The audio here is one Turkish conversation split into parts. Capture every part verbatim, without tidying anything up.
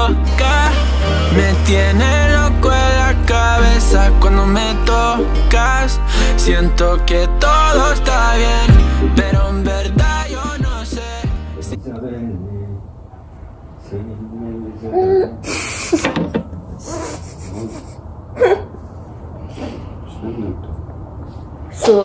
toca. Me tiene loco en la cabeza cuando me tocas. Siento que todo está bien, pero en verdad yo no sé si... Su.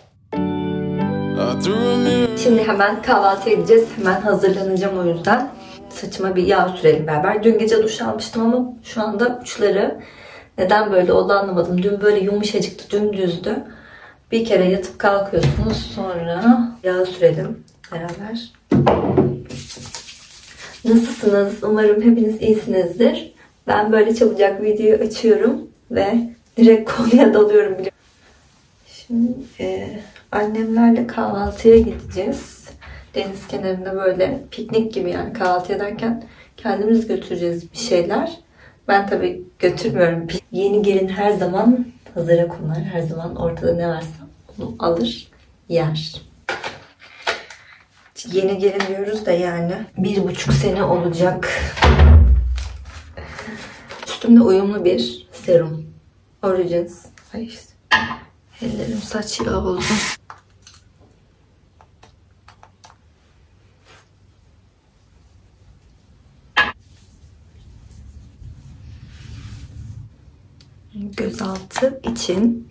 Şimdi hemen kahvaltıya gideceğiz. Hemen hazırlanacağım o yüzden. Saçıma bir yağ sürelim beraber. Dün gece duş almıştım ama şu anda uçları neden böyle oldu anlamadım. Dün böyle yumuşacıktı, dümdüzdü. Bir kere yatıp kalkıyorsunuz, sonra yağ sürelim beraber. Nasılsınız? Umarım hepiniz iyisinizdir. Ben böyle çabucak videoyu açıyorum ve direkt konuya dalıyorum. Şimdi e, annemlerle kahvaltıya gideceğiz. Deniz kenarında böyle piknik gibi, yani kahvaltı ederken kendimiz götüreceğiz bir şeyler. Ben tabii götürmüyorum. Yeni gelin her zaman hazıra konar. Her zaman ortada ne varsa onu alır, yer. Yeni gelin diyoruz da yani bir buçuk sene olacak. Üstümde uyumlu bir serum. Origins. Ay işte. Ellerim saç yağı oldu. Gözaltı için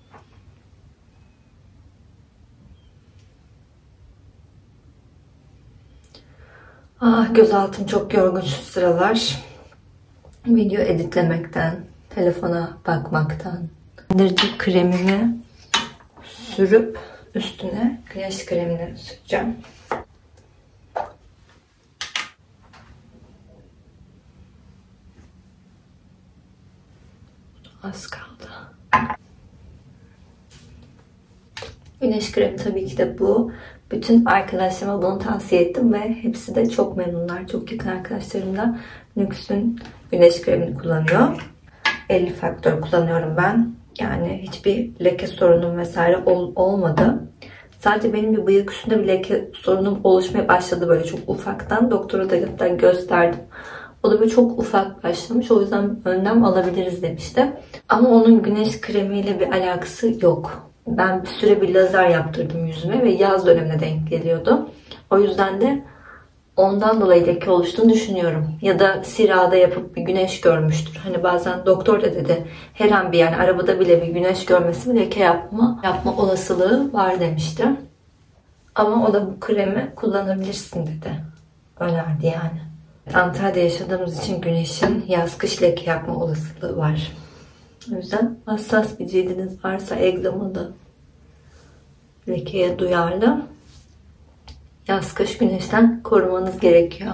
ah, gözaltım çok yorgun şu sıralar. Video editlemekten, telefona bakmaktan. Rendirici kremimi sürüp üstüne güneş kremini süreceğim. Az kaldı. Güneş kremi tabii ki de bu. Bütün arkadaşlarıma bunu tavsiye ettim ve hepsi de çok memnunlar. Çok yakın arkadaşlarım da Nux'un güneş kremini kullanıyor. elli faktör kullanıyorum ben. Yani hiçbir leke sorunum vesaire ol, olmadı. Sadece benim bir bıyık üstünde bir leke sorunum oluşmaya başladı böyle çok ufaktan. Doktora da hatta gösterdim. O da böyle çok ufak başlamış. O yüzden önlem alabiliriz demişti. Ama onun güneş kremiyle bir alakası yok. Ben bir süre bir lazer yaptırdım yüzüme ve yaz dönemine denk geliyordu. O yüzden de ondan dolayı leke oluştuğunu düşünüyorum. Ya da sirada yapıp bir güneş görmüştür. Hani bazen doktor da dedi her an bir, yani arabada bile bir güneş görmesi bir leke yapma, yapma olasılığı var demişti. Ama o da bu kremi kullanabilirsin dedi. Önerdi yani. Antalya'da yaşadığımız için güneşin yaz kış leke yapma olasılığı var. O yüzden hassas bir cildiniz varsa, egzamalı, lekeye duyarlı, yaz kış güneşten korumanız gerekiyor.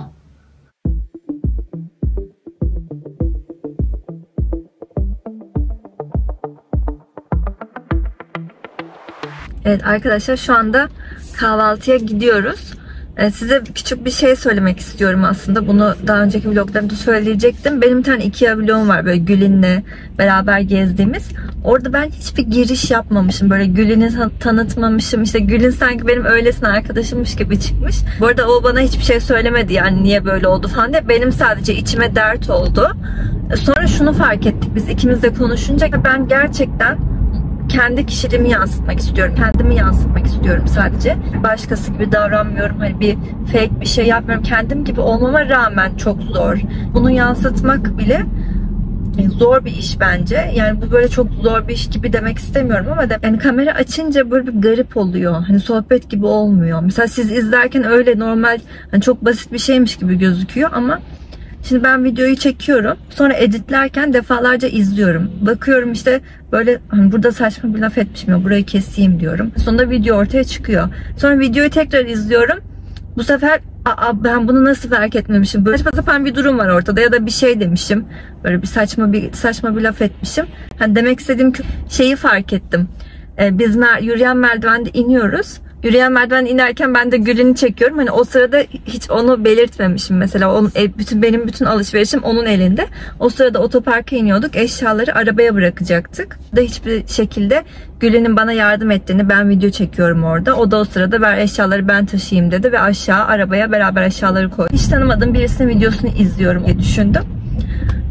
Evet arkadaşlar, şu anda kahvaltıya gidiyoruz. Size küçük bir şey söylemek istiyorum aslında. Bunu daha önceki vloglarımda söyleyecektim. Benim bir tane Ikea vlogum var böyle Gülin'le beraber gezdiğimiz. Orada ben hiçbir giriş yapmamışım. Böyle Gülin'i tanıtmamışım. İşte Gülin sanki benim öylesine arkadaşımmış gibi çıkmış. Bu arada o bana hiçbir şey söylemedi yani niye böyle oldu falan diye. Benim sadece içime dert oldu. Sonra şunu fark ettik biz ikimiz de konuşunca. Ben gerçekten kendi kişiliğimi yansıtmak istiyorum. Kendimi yansıtmak istiyorum sadece. Başkası gibi davranmıyorum. Hani bir fake bir şey yapmıyorum. Kendim gibi olmama rağmen çok zor. Bunu yansıtmak bile zor bir iş bence. Yani bu böyle çok zor bir iş gibi demek istemiyorum ama de, yani kamera açınca böyle bir garip oluyor. Hani sohbet gibi olmuyor. Mesela siz izlerken öyle normal, hani çok basit bir şeymiş gibi gözüküyor ama şimdi ben videoyu çekiyorum. Sonra editlerken defalarca izliyorum. Bakıyorum işte böyle hani burada saçma bir laf etmişim ya, burayı keseyim diyorum. Sonra video ortaya çıkıyor. Sonra videoyu tekrar izliyorum. Bu sefer aa, ben bunu nasıl fark etmemişim? Böyle saçma sapan bir durum var ortada ya da bir şey demişim. Böyle bir saçma bir saçma bir laf etmişim. Hani demek istediğim şeyi fark ettim. Ee, biz mer yürüyen merdivende iniyoruz. Yürüyen merdiven inerken ben de Gülin'i çekiyorum. Hani o sırada hiç onu belirtmemişim. Mesela onun, bütün benim bütün alışverişim onun elinde. O sırada otoparka iniyorduk. Eşyaları arabaya bırakacaktık. Da hiçbir şekilde Gülin'in bana yardım ettiğini, ben video çekiyorum orada. O da o sırada ver eşyaları ben taşıyayım dedi ve aşağı arabaya beraber eşyaları koydu. Hiç tanımadığım birisinin videosunu izliyorum diye düşündüm.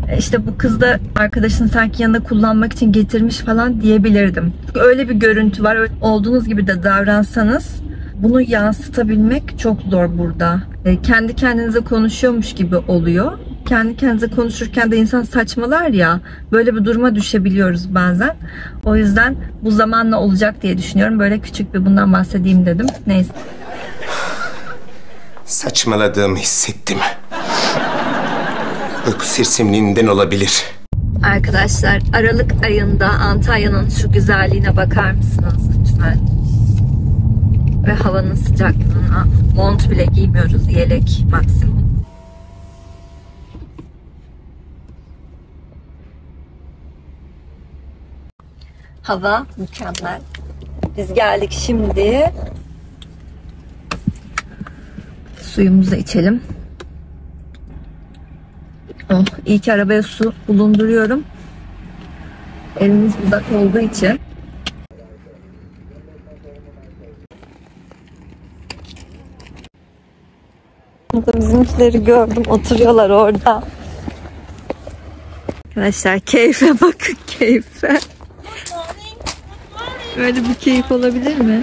İşte bu kız da arkadaşını sanki yanında kullanmak için getirmiş falan diyebilirdim. Çünkü öyle bir görüntü var. Olduğunuz gibi de davransanız bunu yansıtabilmek çok zor burada. Kendi kendinize konuşuyormuş gibi oluyor. Kendi kendinize konuşurken de insan saçmalar ya. Böyle bir duruma düşebiliyoruz bazen. O yüzden bu zamanla olacak diye düşünüyorum. Böyle küçük bir bundan bahsedeyim dedim. Neyse. Saçmaladığımı hissettim. Uyku sersemliğinden olabilir. Arkadaşlar, Aralık ayında Antalya'nın şu güzelliğine bakar mısınız lütfen? Ve havanın sıcaklığına mont bile giymiyoruz, yelek maksimum. Hava mükemmel. Biz geldik şimdi. Suyumuzu içelim. Oh, iyi ki arabaya su bulunduruyorum. Evimiz uzak olduğu için. Burada bizimkileri gördüm. Oturuyorlar orada. Arkadaşlar keyfe bakın, keyfe. Böyle bir keyif olabilir mi?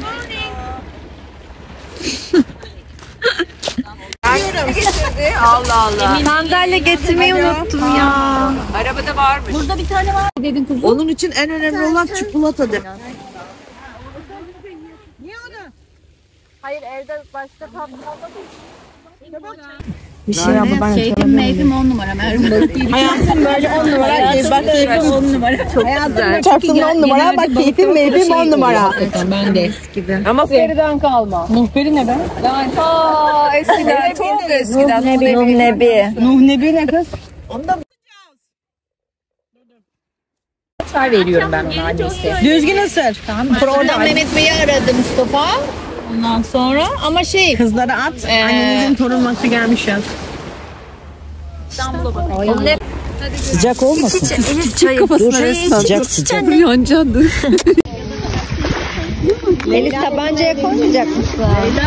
Allah Allah. Sandalye getirmeyi unuttum ya. Arabada varmış. Burada bir tane var dedin kızım. Onun için en önemli olan çikolata de. Hayır, evde başka tatlı Bir şey yapma. Keyfim meyfim on numara Merve. Hayatım böyle on numara. Bak keyfim on numara. Çok güzel. Çarptın on numara. Bak keyfim meyfim on numara. Ben de. Gibi. Ama Muhberi'den kalma. Muhberi ne be? Aa, eskiden çok eskiden. Nuh Nebi. Nuh Nebi. Nuh Nebi ne kız? Çay veriyorum ben ona annesi. Düzgün ısır. Tamam. Sonra oradan Mehmet Bey'i aradı Mustafa. Ondan sonra ama şey. Kızlara at. Ee, Annenizin torun vakti gelmiş ya. İstanbul'a bakalım. Sıcak olmasın. Çay kafasına Sıcak sıcak. Yancandı. Melis tabancaya koymayacak mısın?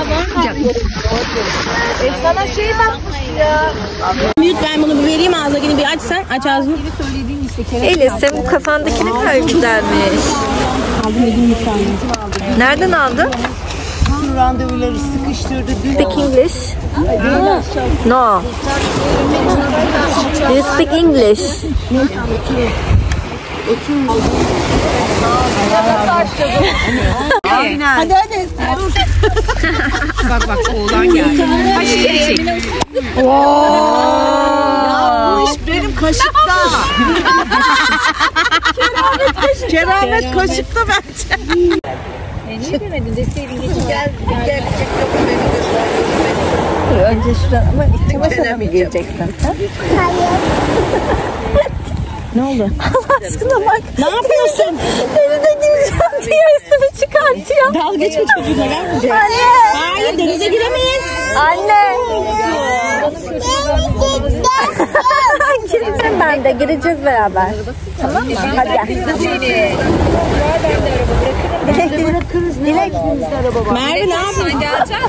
E sana şey bakmış ya. Büyük ben bunu bir vereyim ağzına gidin bir aç sen. Aç ağzını. Elis, sen bu kafandaki ne kadar güzelmiş. Aldım dedim bir tane. Nereden aldın? Randevuları sıkıştırdı. Speak English? No. Do you speak English? Aynen. Hadi hadi. Bak bak oğlan geldi. Kaç çek. Bu iş benim kaşıkta. Keramet kaşıkta. Keramet kaşıkta bence. Niye demedin deseydin geçin gel. Gel. Önce şuradan ama çamaşıra mı gireceksin? Ne oldu? Allah aşkına bak. Ne yapıyorsun? Denize gireceğim diye üstümü çıkartıyor. Dalga geçme çocuğuna vermeyecek. Anne. Hayır denize giremeyiz. Anne. Gireceğim ben de. Gireceğiz beraber. Tamam mı? Hadi gel. Dilek, Dilek. Dilek. Merve ne yapıyorsun?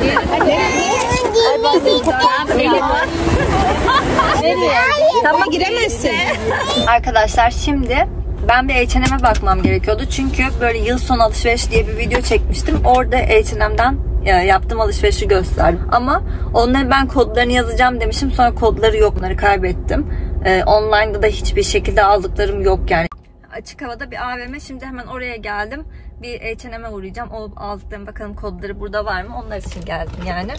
Tamam giremezsin. Arkadaşlar şimdi ben bir H and M'e bakmam gerekiyordu. Çünkü böyle yıl sonu alışveriş diye bir video çekmiştim. Orada H and M'den yaptığım alışverişi gösterdim. Ama onları ben kodlarını yazacağım demişim. Sonra kodları yok. Onları kaybettim. Ee, online'da da hiçbir şekilde aldıklarım yok yani. Açık havada bir A V M. Şimdi hemen oraya geldim. Bir H and M'e uğrayacağım. O aldıklarım bakalım kodları burada var mı? Onlar için geldim yani.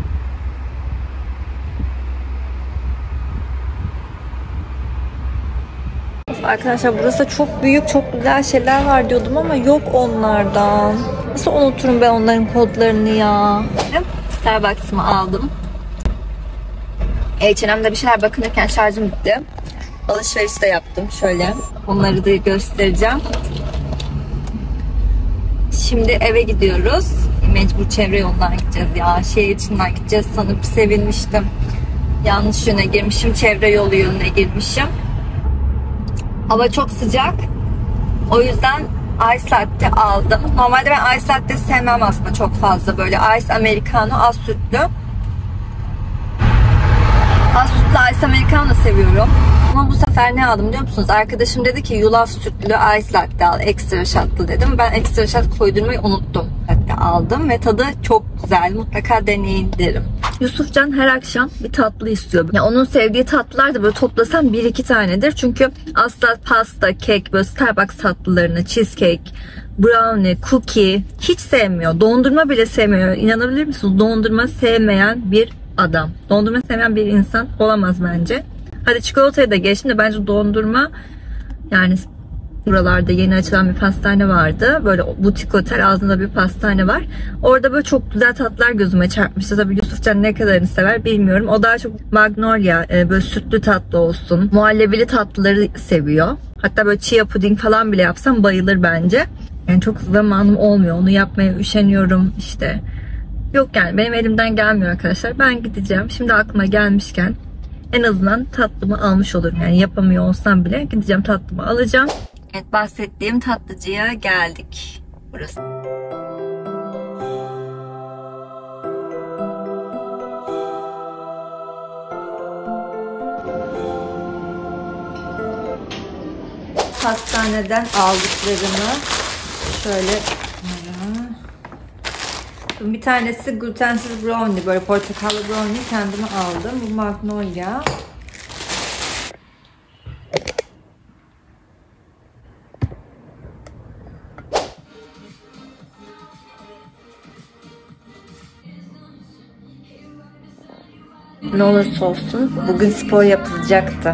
Arkadaşlar burası da çok büyük, çok güzel şeyler var diyordum ama yok onlardan. Nasıl unuturum ben onların kodlarını ya? Starbucks'ımı aldım. H and M'de bir şeyler bakınırken şarjım bitti. Alışveriş de yaptım şöyle. Onları da göstereceğim. Şimdi eve gidiyoruz. Mecbur çevre yoldan gideceğiz ya. Şehir içinden gideceğiz sanıp sevinmiştim. Yanlış yöne girmişim. Çevre yolu yönüne girmişim. Hava çok sıcak. O yüzden ice latte aldım. Normalde ben ice latte sevmem aslında çok fazla. Böyle ice americano, az sütlü. Az sütlü ice americano seviyorum. Ama bu sefer ne aldım biliyor musunuz? Arkadaşım dedi ki yulaf sütlü ice latte al, ekstra şatlı dedim. Ben ekstra şat koydurmayı unuttum. Hatta aldım ve tadı çok güzel. Mutlaka deneyin derim. Yusufcan her akşam bir tatlı istiyor. Ya onun sevdiği tatlılar da böyle toplasam bir iki tanedir. Çünkü asla pasta, kek, böyle Starbucks tatlılarını, cheesecake, brownie, cookie hiç sevmiyor. Dondurma bile sevmiyor. İnanabilir misiniz? Dondurma sevmeyen bir adam. Dondurma sevmeyen bir insan olamaz bence. Hadi çikolataya da geçtim de bence dondurma, yani buralarda yeni açılan bir pastane vardı. Böyle butik otel ağzında bir pastane var. Orada böyle çok güzel tatlılar gözüme çarpmıştı. Tabii Yusufcan ne kadarını sever bilmiyorum. O daha çok Magnolia, böyle sütlü tatlı olsun, muhallebili tatlıları seviyor. Hatta böyle chia puding falan bile yapsam bayılır bence. Yani çok zamanım olmuyor. Onu yapmaya üşeniyorum işte. Yok yani benim elimden gelmiyor arkadaşlar. Ben gideceğim. Şimdi aklıma gelmişken en azından tatlımı almış olurum. Yani yapamıyor olsam bile gideceğim, tatlımı alacağım. Evet, bahsettiğim tatlıcıya geldik. Burası. Pastaneden aldıklarımı şöyle, bir tanesi glutensiz brownie, böyle portakallı brownie kendime aldım. Bu Magnolia. Ne olursa olsun bugün spor yapılacaktı.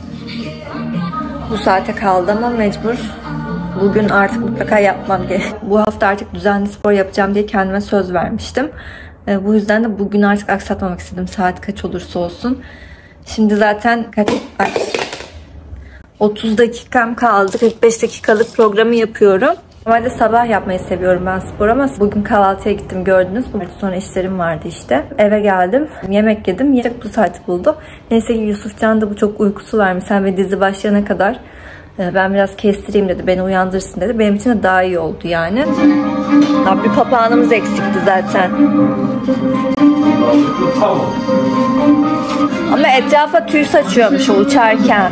Bu saate kaldı ama mecbur. Bugün artık mutlaka yapmam gerek. Bu hafta artık düzenli spor yapacağım diye kendime söz vermiştim. Bu yüzden de bugün artık aksatmamak istedim. Saat kaç olursa olsun. Şimdi zaten kaç... otuz dakikam kaldı. kırk beş dakikalık programı yapıyorum. Normalde sabah yapmayı seviyorum ben spor ama bugün kahvaltıya gittim, gördünüz. Sonra işlerim vardı işte. Eve geldim. Yemek yedim. Yemek bu saati buldu. Neyse ki Yusufcan da bu çok uykusu varmış. Sen ve dizi başlayana kadar ben biraz kestireyim dedi. Beni uyandırsın dedi. Benim için de daha iyi oldu yani. Ya bir papağanımız eksikti zaten. Ama etrafa tüy saçıyormuş o uçarken.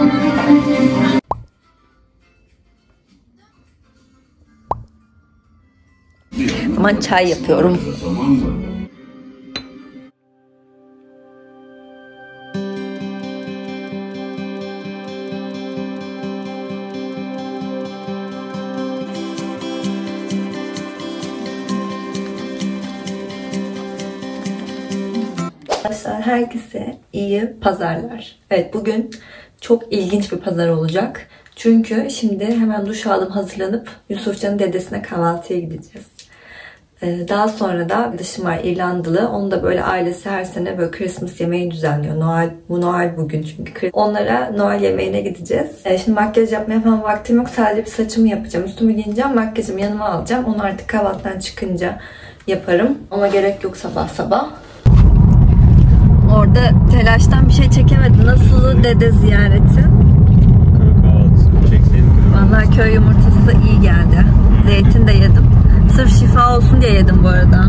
Ama çay yapıyorum. Arkadaşlar herkese iyi pazarlar. Evet, bugün çok ilginç bir pazar olacak. Çünkü şimdi hemen duş aldım, hazırlanıp Yusufcan'ın dedesine kahvaltıya gideceğiz. Daha sonra da arkadaşım var, İrlandalı. Onun da böyle ailesi her sene böyle Christmas yemeği düzenliyor. Noel, bu Noel bugün çünkü. Onlara Noel yemeğine gideceğiz. Şimdi makyaj yapmaya falan vaktim yok. Sadece bir saçımı yapacağım. Üstümü giyineceğim. Makyajımı yanıma alacağım. Onu artık kahvaltıdan çıkınca yaparım. Ama gerek yok sabah sabah. Orada telaştan bir şey çekemedim. Nasıl dede ziyareti? Vallahi köy yumurtası da iyi geldi. Zeytin de yedim. Sırf şifa olsun diye yedim bu arada.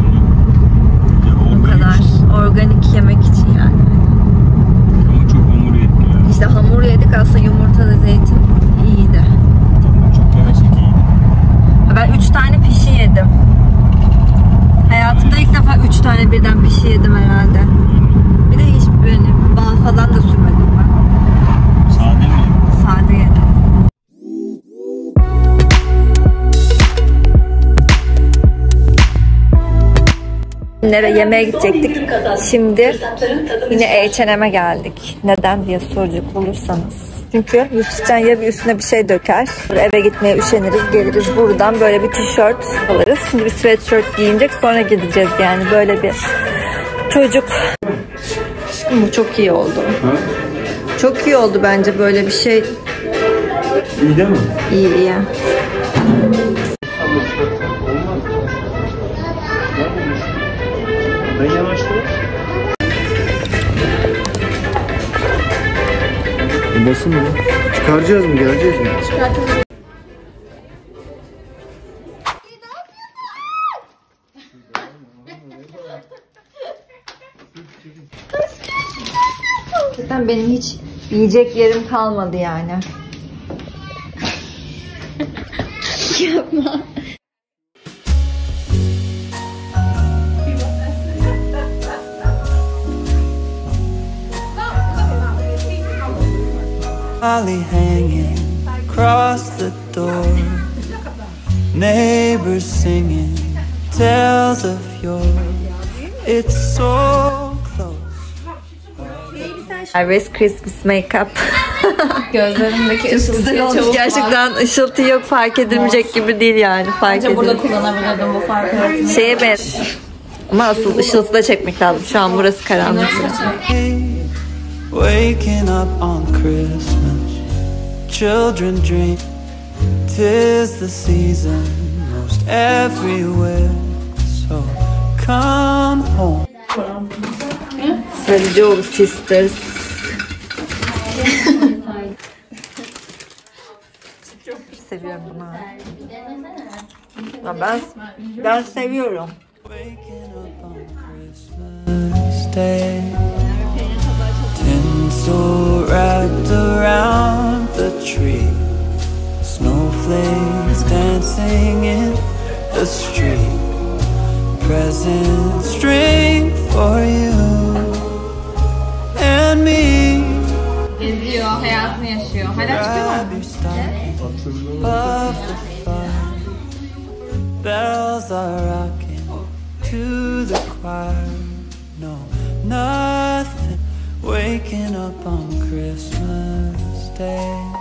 O kadar. Organik yemek için yani. Ama çok hamur yedik ya. İşte hamur yedik, aslında yumurta da zeytin iyiydi. Çok yemesek iyiydi. Ben üç tane pişi yedim. Hayatımda ilk defa üç tane birden pişi yedim herhalde. Bir de hiç böyle bal falan da sürmedim ben. Sade mi? Sade yedim. Nereye yemeğe gidecektik. Şimdi yine H and M'e geldik. Neden diye soracak olursanız. Çünkü Yusufcan ya bir üstüne bir şey döker. Eve gitmeye üşeniriz, geliriz buradan böyle bir tişört alırız. Şimdi bir sweatshirt giyinecek, sonra gideceğiz yani, böyle bir çocuk. Bu çok iyi oldu. Ha? Çok iyi oldu bence böyle bir şey. İyi değil mi? İyi iyi. Ben yavaşlayayım. Basın mı? Çıkaracağız mı? Geleceğiz mi? Çıkartacağız. Zaten benim hiç Yiyecek yerim kalmadı yani. Yapma. Holly hanging across the door, neighbors singing tales of yore. It's so close. Harvest Christmas makeup. Gözlerimdeki Çok güzel olmuş gerçekten. Işıltı yok, fark edilmeyecek gibi değil yani. Fark Bence burada kullanabilirdim bu fark yaratmayı. Şeye ben. Ama asıl ışıltı da çekmek lazım. Şu an burası karanlık. Waking up on Christmas, children dream. 'Tis the season most everywhere. So come home. Sarıcıoğlu Sisters. Çok seviyorum bunu. Ya ben ben seviyorum. Waking up on Christmas Day, tinsel wrapped around the tree, snowflakes dancing in the street, present strength for you and me. Geziyor, hayatını yaşıyor. Hala çıkıyor mu? Grab your stocking above the fire. Bells are rocking to the choir. No, nothing. Waking up on Christmas Day.